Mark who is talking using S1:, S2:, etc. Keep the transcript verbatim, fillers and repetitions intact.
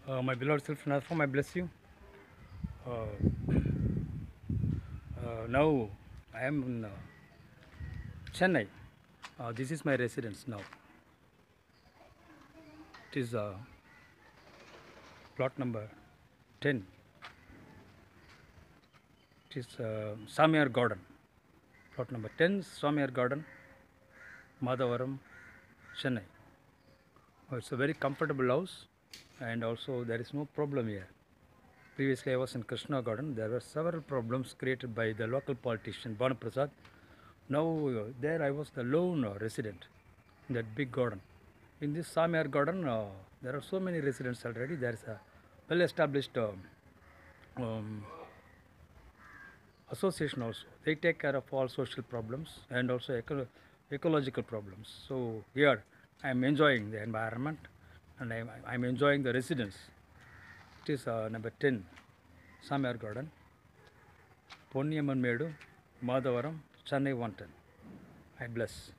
S1: Uh, my beloved self-transform, I bless you. Uh, uh, now I am in uh, Chennai. Uh, this is my residence now. It is uh, plot number ten. It is uh, Samyar Garden. Plot number ten, Samyar Garden, Madhavaram, Chennai. Oh, it's a very comfortable house, and also there is no problem here. Previously, I was in Krishna Garden. There were several problems created by the local politician Banu Prasad. Now, uh, there I was the lone uh, resident in that big garden. In this Samyar Garden, uh, there are so many residents already. There is a well established um, um, association also. They take care of all social problems and also eco- ecological problems. So, here I am enjoying the environment and I am enjoying the residence. It is uh, number ten, Samyar Garden, Ponniamman Medu, Madhavaram, Chennai one ten. I bless.